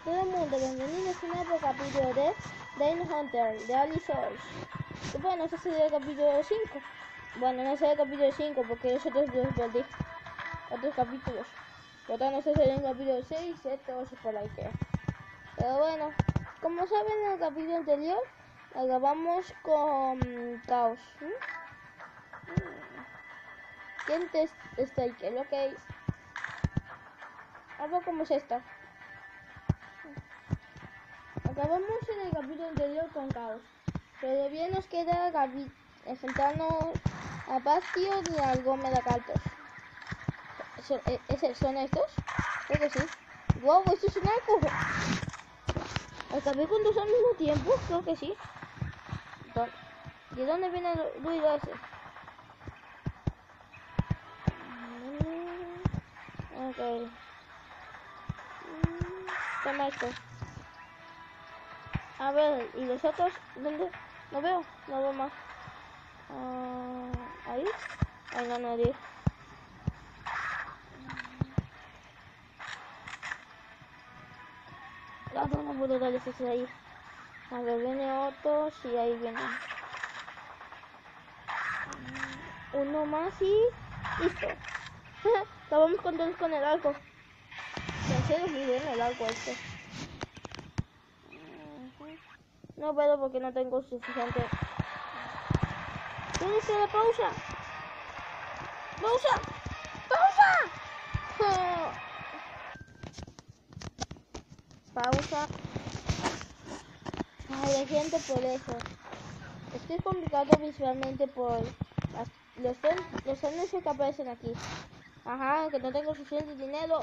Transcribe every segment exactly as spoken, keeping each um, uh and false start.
Todo el mundo, bienvenidos a un nuevo capítulo de Dane Hunter, de Alice Souls. Bueno, ese sería el capítulo cinco. Bueno, no sería el capítulo cinco porque los otros los perdí. Otros capítulos. Por tanto, no sé si sería el capítulo seis, siete, ocho por ahí creo. Pero bueno, como saben en el capítulo anterior, acabamos con Caos. ¿Mm? ¿Quién te está ahí? Ok. A ver cómo es esto. Acabamos en el capítulo anterior con Caos, pero bien nos queda enfrentarnos a Bastion y al Gómez de Caltos. ¿Son estos? Creo que sí. ¡Wow! ¡Esto es un arco! ¿Acabé con dos al mismo tiempo? Creo que sí. ¿De dónde viene el ruido ese? Ok. Toma esto. A ver, ¿y los otros? ¿Dónde? No veo, no veo más. Uh, ¿Ahí? Ahí no, nadie. Ah, no, no puedo darle ese ahí. A ver, viene otro, sí, ahí viene. Uno más y... listo. Acabamos con todos con el arco. En serio, muy bueno el arco este. No puedo porque no tengo suficiente. ¿Dónde está la pausa? ¡Pausa! ¡Pausa! Oh. Pausa. Ay, lo siento por eso. Estoy complicado visualmente por las, los, los anuncios que aparecen aquí. Ajá, que no tengo suficiente dinero.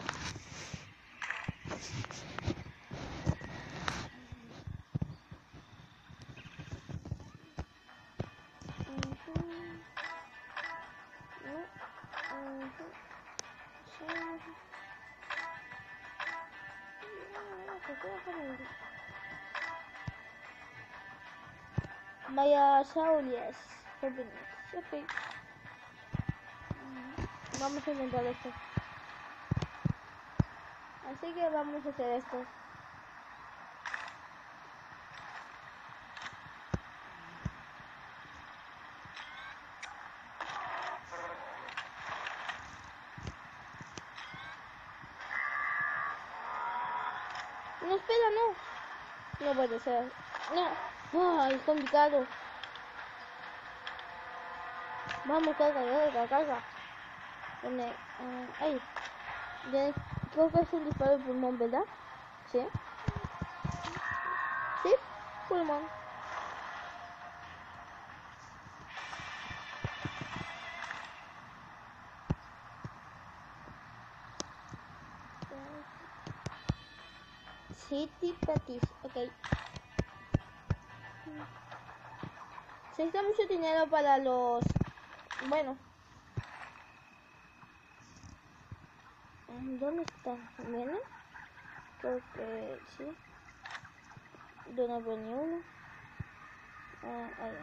Vaya Saulias. Okay. Vamos a intentar esto. Así que vamos a hacer esto. No, espera, no. No puede ser. No. Ay, es complicado. Vamos, carga, carga, carga. Pone, uh, ahí. De, creo que es un disparo de pulmón, ¿verdad? Sí. Sí, pulmón. City Patis, ok. Se necesita mucho dinero para los... Bueno. ¿Dónde está? ¿Viene? Creo que sí. Yo no veo ni uno. Ah, ahí.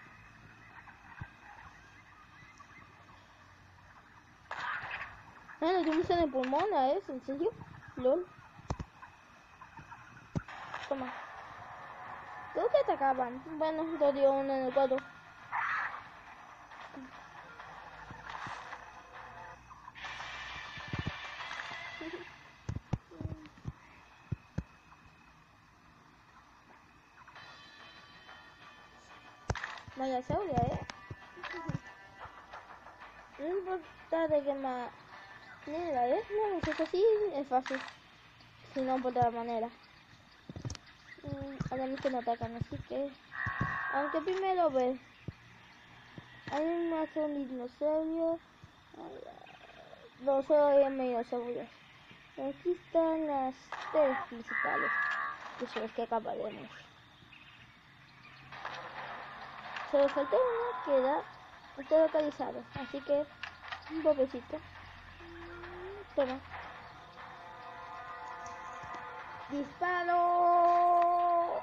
Ah, no, yo me hice en el pulmón, ¿eh? ¿En serio? LOL. Toma. Creo que atacaban. Bueno, yo dio uno en el codo. Vaya Saulia, ¿eh? No importa de qué manera, ¿eh? No, si es así, es fácil. Si no, por otra manera. Mm, ahora mismo no atacan, así que... Aunque primero ver. Hay un mazo de dinosaurio. No, solo hay medio seguros. Aquí están las tres principales. Que son las que acabaremos. Solo falta una que da... Está localizado, así que... Un pobrecito. Toma. ¡Disparo!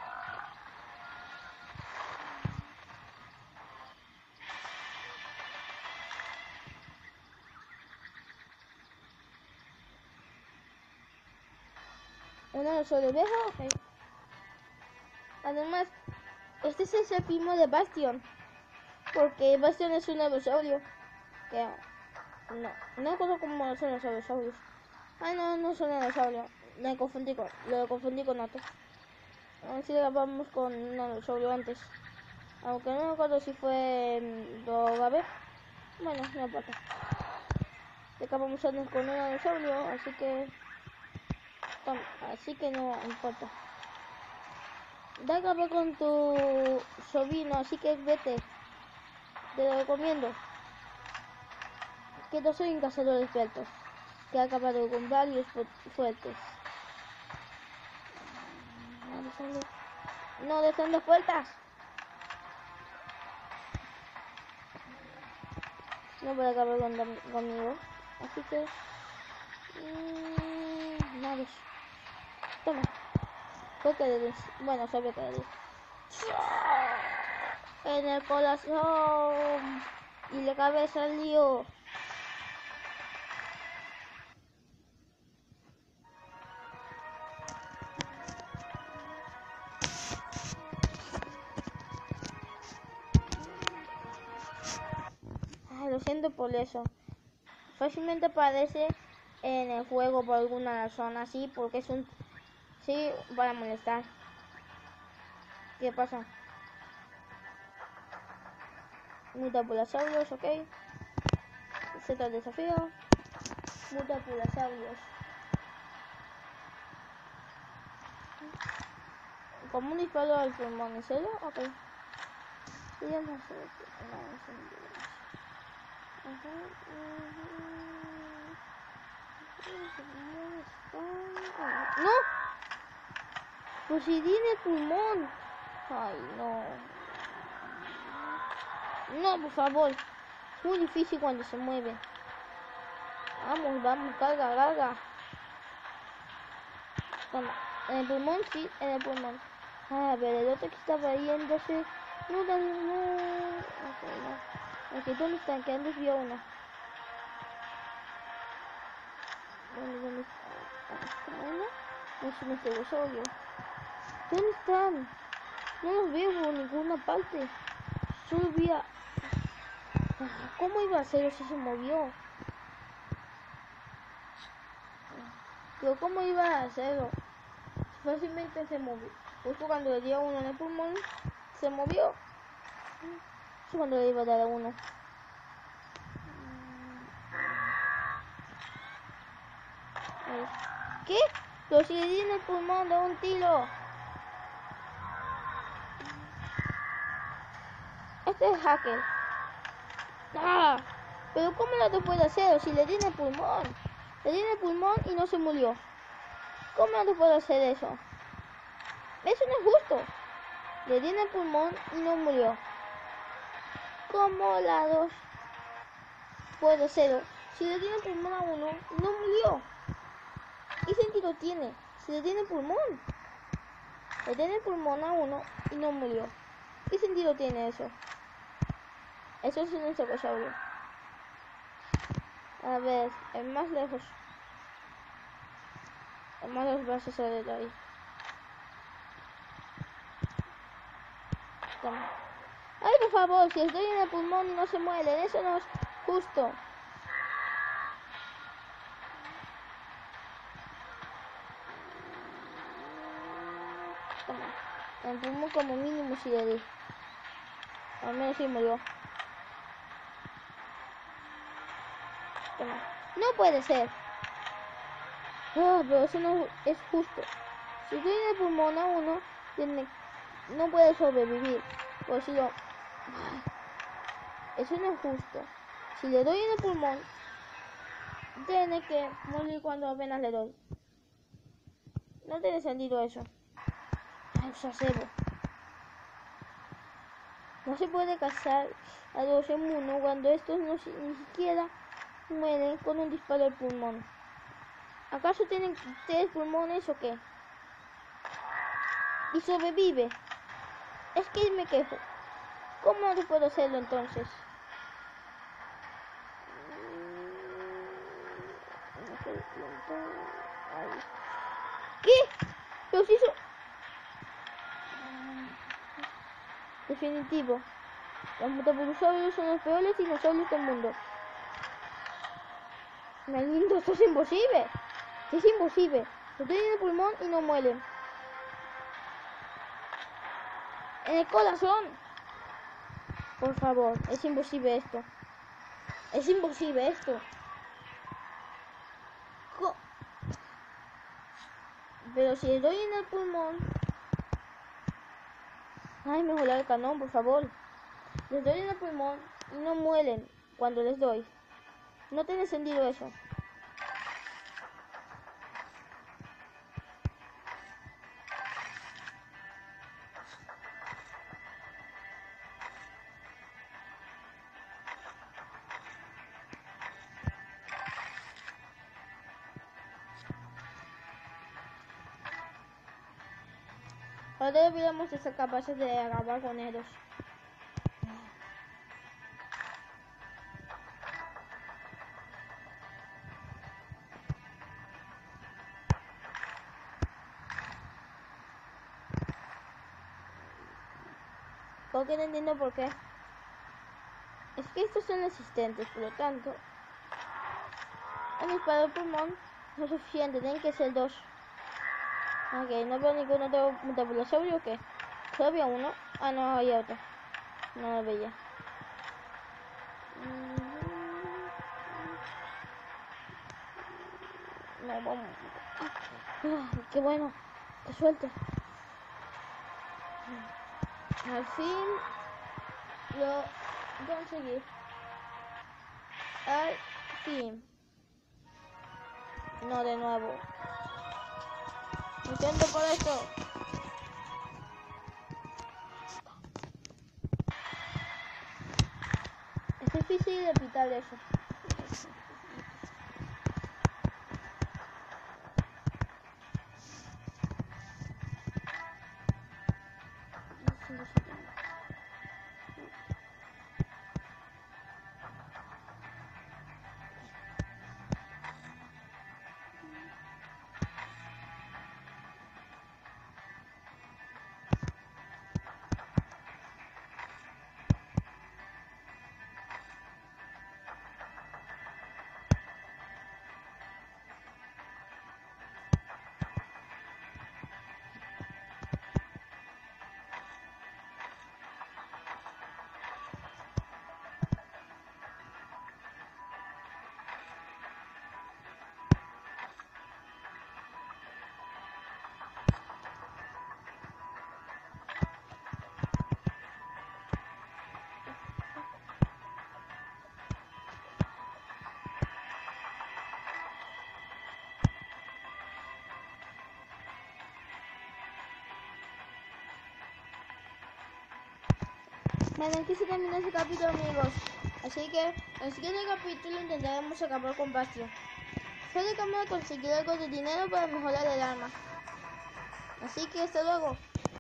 Uno de solo viejo, ok. Además, este es el primo de Bastion. Porque Bastion es un dinosaurio. Que no, no conozco cómo son los dinosaurios. Ah, no, no son dinosaurios. Me confundí con, lo confundí con otro. Así grabamos con un dinosaurio antes. Aunque no me acuerdo si fue lo grabé. Bueno, no importa. Acabamos antes con un dinosaurio, así que así que no importa. Ya acabé con tu sobrino, así que vete. Te lo recomiendo. Que no soy un cazador de expertos. Que ha acabado con varios fuertes. No dejan las puertas. No voy a acabar con, conmigo. Así que... Mmm, nada. Toma. Creo que debes. Bueno, sabía que debes. En el corazón. Y la cabeza al lío. Ay, lo siento por eso. Fácilmente aparece en el juego por alguna razón así, porque es un... Sí, para molestar. ¿Qué pasa? Mutapulasaurios, ok. Z el desafío. Mutapulasaurios. Como un disparo al pulmón, ¿en serio? Ok. Sí, ya no sé. ¡No! Pues si tiene pulmón. Ay, no. No, por favor. Es muy difícil cuando se mueve. Vamos, vamos, carga, carga. Toma. En el pulmón, sí, en el pulmón. A ver, el otro que estaba yéndose. No, no, no. Ok, no. Ok, ¿dónde están? Que antes vio una. ¿Dónde, dónde está? ¿Una? No es un estegosaurio. ¿Dónde están? No los veo por ninguna parte. Solo vi a... ¿Cómo iba a hacerlo si se movió? Pero ¿cómo iba a hacerlo? Fácilmente se movió. Justo cuando le dio uno en el pulmón, se movió. Eso cuando le iba a dar a uno. ¿Qué? Pero si le di en el pulmón, da un tiro. Este es hacker. Ah, pero ¿cómo no te puede hacer? Si le di en el pulmón. Le di en el pulmón y no se murió. ¿Cómo no te puedo hacer eso? Eso no es justo. Le di en el pulmón y no murió. ¿Cómo la dos puedo hacerlo? Si le di en el pulmón a uno, no murió. ¿Qué sentido tiene? Si le di en el pulmón. Le di en el pulmón a uno y no murió. ¿Qué sentido tiene eso? Eso es un estegosaurio. A ver, el más lejos. El más lejos va a ser de ahí. Toma. Ay, por favor, si estoy en el pulmón no se mueren. Eso no es justo. Toma. En el pulmón como mínimo si le di. Al menos si murió. Toma. No puede ser. Oh, pero eso no es justo. Si estoy en el pulmón a uno, tiene, no puede sobrevivir. Por si yo... Eso no es justo. Si le doy en el pulmón, tiene que morir cuando apenas le doy. No tiene sentido eso. Ay, sacebo. No se puede cazar a los en uno cuando estos no, ni siquiera mueren con un disparo al pulmón. ¿Acaso tienen tres pulmones o qué? Y sobrevive. Es que me quejo. ¿Cómo no puedo hacerlo entonces? ¿Qué? Pero si eso... Definitivo. Los mutapulsaurios son los peores dinosaurios del mundo. Me lindo, esto es imposible. Es imposible. Se tienen en el pulmón y no mueren. En el corazón. Por favor, es imposible esto. Es imposible esto. Co Pero si les doy en el pulmón... Ay, mejor el cañón, por favor. Les doy en el pulmón y no mueren cuando les doy. No tiene sentido eso. Ahora deberíamos de ser capaces de acabar con ellos. Porque no entiendo por qué. Es que estos son resistentes, por lo tanto, un disparo de pulmón no es suficiente, tienen que ser dos. Ok, no veo ningún otro mutapulosaurio o qué. Solo había uno. Ah, no, había otro. No lo veía. No, vamos. Ah, qué bueno. Qué suerte. Al fin lo conseguí. Al fin. No, de nuevo. Intento por esto. Es difícil de evitar eso. Bueno, aquí se termina ese capítulo, amigos. Así que en el siguiente capítulo intentaremos acabar con Bastio. Solo de conseguir algo de dinero para mejorar el arma. Así que hasta luego.